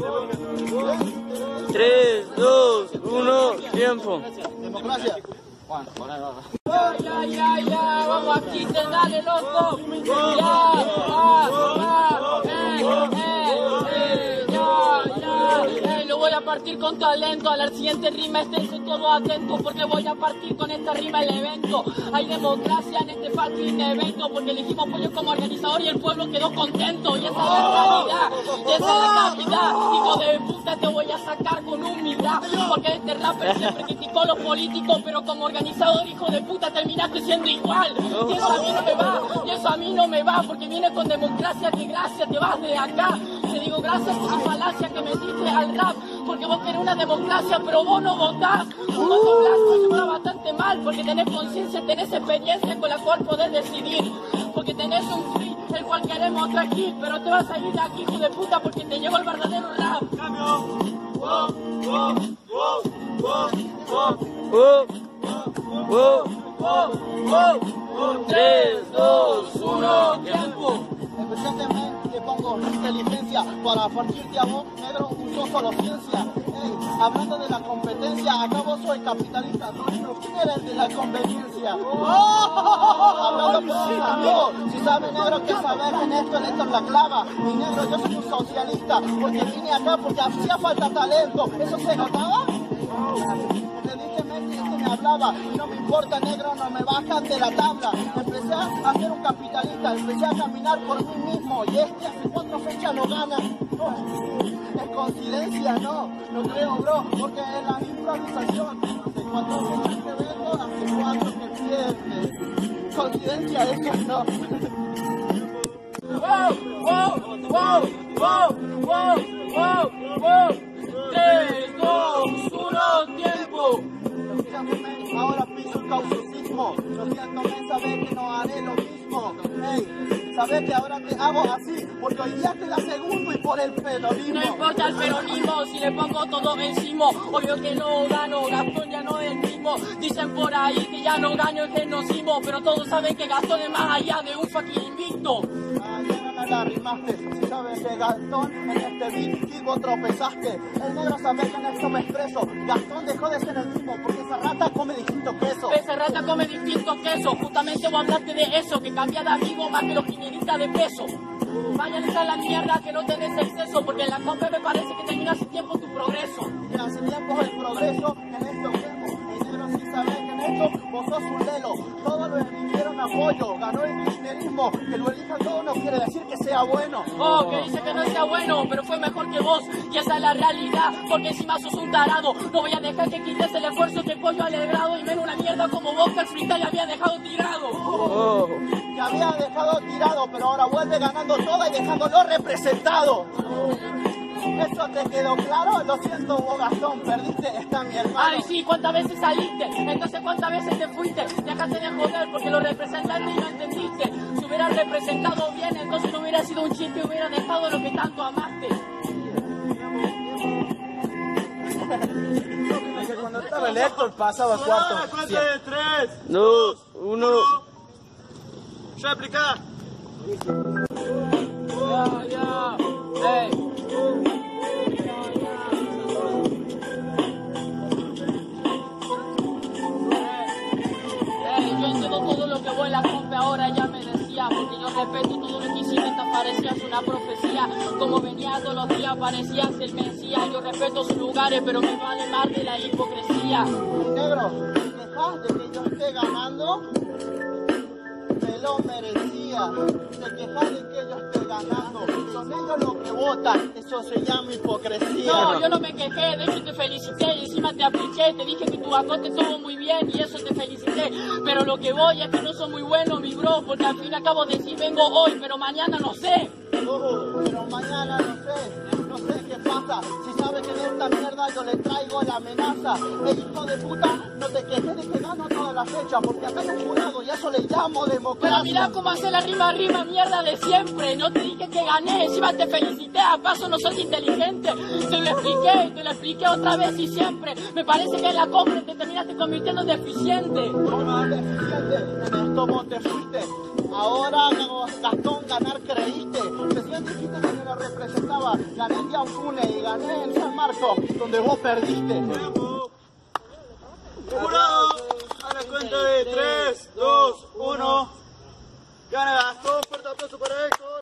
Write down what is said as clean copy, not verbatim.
3, 2, 1, tiempo. Democracia. Ya, vamos aquí, dale, loco. Lo voy a partir con talento. A la siguiente rima estén todos atentos, porque voy a partir con esta rima el evento. Hay democracia en este fucking evento, porque elegimos pollo como organizador y el pueblo quedó contento. Y esa es la realidad, y esa es la calidad. Hijo de puta, te voy a sacar con humildad, porque este rapper siempre criticó los políticos, pero como organizador, hijo de puta, terminaste siendo igual. Y eso a mí no me va, y eso a mí no me va, porque viene con democracia, que gracias, te vas de acá. Te digo gracias por tu falacia que metiste al rap, porque vos querés una democracia, pero vos no votás. Un voto blanco se va bastante mal, porque tenés conciencia, tenés experiencia con la cual podés decidir, porque tenés un free, el cual queremos otro aquí, pero te vas a ir de aquí, hijo de puta, porque te llegó el verdadero rap. Tres, dos, uno, tiempo. Especialmente pongo inteligencia para partirte a vos, negro, uso solo ciencia. Hablando de la competencia, acá vos soy capitalista, no quieren de la conveniencia. Hablando con mis amigos, si sabe negro que saber en esto es la clava. Mi negro, yo soy un socialista, porque vine acá porque hacía falta talento. ¿Eso se notaba? Me hablaba y no me importa, negro, no me bajan de la tabla. Empecé a ser un capitalista, empecé a caminar por mí mismo y hace 4 fechas no gana. Es coincidencia, no creo, bro, porque es la improvisación. Hace 4 fechas que vengo, hace 4 que pierde. Coincidencia, eso no. Wow. 3, 2, 1, tiempo. Ahora piso el causismo. Lo siento, saber que no haré lo mismo. Sabes que ahora te hago así, porque hoy día te da segundo y por el peronismo. No importa el peronismo, si le pongo todo encima. Obvio que no gano, Gastón ya no es el mismo. Dicen por ahí que ya no gano el genocidio, pero todos saben que Gastón es más allá de un fucking invicto. La rimaste, si sabes que Gastón en este beat vos tropezaste. El negro sabe que en esto me expreso. Gastón dejó de ser el mismo porque esa rata come distintos quesos. Esa rata come distintos quesos. Justamente vos hablaste de eso, que cambia de amigo más que los 500 de pesos. Váyanse a la mierda que no tenés exceso, porque en la compra me parece que termina hace tiempo tu progreso. Y hace tiempo el progreso en esto vemos. El negro sí sabe que en esto vos sos un lelo. Todos lo eligieron apoyo, ganó el kirchnerismo. Que lo elija todo no quiere decir que sea bueno. Oh, que dice que no sea bueno, pero fue mejor que vos. Y esa es la realidad, porque encima sos un tarado. No voy a dejar que quites el esfuerzo que pollo alegrado. Y menos una mierda como vos que el freestyle había dejado tirado. Que había dejado tirado, pero ahora vuelve ganando toda y dejándolo representado. ¿Eso te quedó claro? Lo siento, vos Gastón, perdiste, está mi hermano. Ay, sí, ¿cuántas veces saliste? Entonces, ¿cuántas veces te fuiste? Dejaste de joder porque lo representaste y no entendiste. Si hubieras representado bien, entonces no hubiera sido un chiste y hubiera dejado lo que tanto amaste. Cuando estaba el Héctor pasaba cuarto. Cuenta de 3, 2, 1. Réplica. Ya. Hey. Yo entiendo todo lo que vos la compa ahora ya me decía, porque yo respeto todo lo que hiciste, te parecías una profecía, como venía todos los días parecías el Mesías. Yo respeto sus lugares, pero me vale más de la hipocresía. Negro, dejas de que yo esté ganando, me lo merecía. Te quejas de que yo esté ganando, son ellos los que votan, eso se llama hipocresía. No, yo no me quejé, de hecho te felicité y encima te apliqué, te dije que tu acote estuvo muy bien y eso te felicité. Pero lo que voy es que no soy muy bueno, mi bro, porque al fin y al cabo de sí vengo hoy, pero mañana no sé. Pero mañana no sé qué pasa. Si sabes que en esta mierda yo le traigo la amenaza. Hijo de puta, no te quejes de que gano toda la fecha, porque acá hay un jurado y eso le llamo democracia. Pero mirá cómo hace la rima mierda de siempre. No te dije que gané, encima te felicité, acaso no soy inteligente. Te lo expliqué otra vez y siempre. Me parece que en la compra te terminaste convirtiendo en deficiente. No, deficiente, en esto vos te fuiste. Ahora, Gastón, ganar creíste. Recién dijiste que me lo representaba. Gané en Yaupune y gané en San Marcos, donde vos perdiste. Jurado, a la cuenta de 3, 2, 1. Gana Gastón, fuerte aplauso para Héctor.